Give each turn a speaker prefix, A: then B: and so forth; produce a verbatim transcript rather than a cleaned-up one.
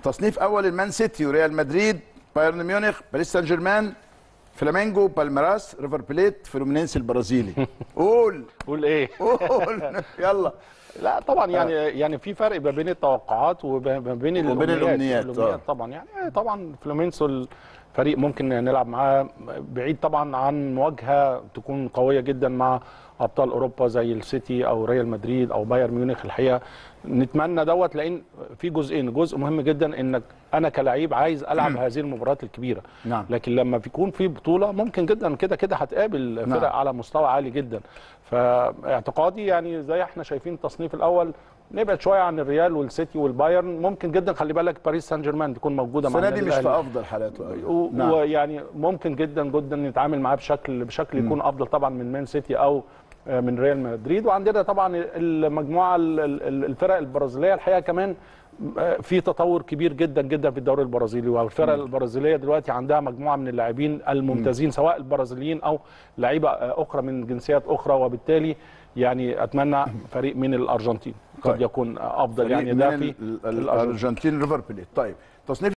A: تصنيف اول المان سيتي وريال مدريد، بايرن ميونخ، باريس سان جيرمان، فلامينجو، بالميراس، ريفر بليت، فلومينينس البرازيلي. قول
B: قول ايه؟
A: قول يلا.
B: لا طبعا يعني آه. يعني في فرق ما بين التوقعات وما بين الامنيات.
A: وبين الامنيات
B: الامنيات طبعا يعني طبعا فلومينسو فريق ممكن نلعب معاه بعيد طبعا عن مواجهه تكون قويه جدا مع ابطال اوروبا زي السيتي او ريال مدريد او بايرن ميونخ. الحقيقه نتمنى دوت، لان في جزئين، جزء مهم جدا انك انا كلاعب عايز العب هذه المباريات الكبيره.
A: نعم.
B: لكن لما بيكون في بطوله ممكن جدا كده كده هتقابل فرق نعم. على مستوى عالي جدا. فاعتقادي يعني زي احنا شايفين التصنيف الاول نبعد شويه عن الريال والسيتي والبايرن. ممكن جدا خلي بالك باريس سان جيرمان تكون موجوده مع
A: السنه دي مش في افضل حالاته
B: و... نعم. ويعني ممكن جدا جدا نتعامل معاه بشكل بشكل يكون م. افضل طبعا من مان سيتي او من ريال مدريد. وعندنا طبعا المجموعه الفرق البرازيليه الحقيقه كمان في تطور كبير جدا جدا في الدوري البرازيلي، والفرق البرازيليه دلوقتي عندها مجموعه من اللاعبين الممتازين م. سواء البرازيليين او لعيبه اخرى من جنسيات اخرى. وبالتالي يعني اتمنى فريق من الارجنتين قد يكون افضل يعني ده في
A: الارجنتين ريفر بليت. طيب تصنيف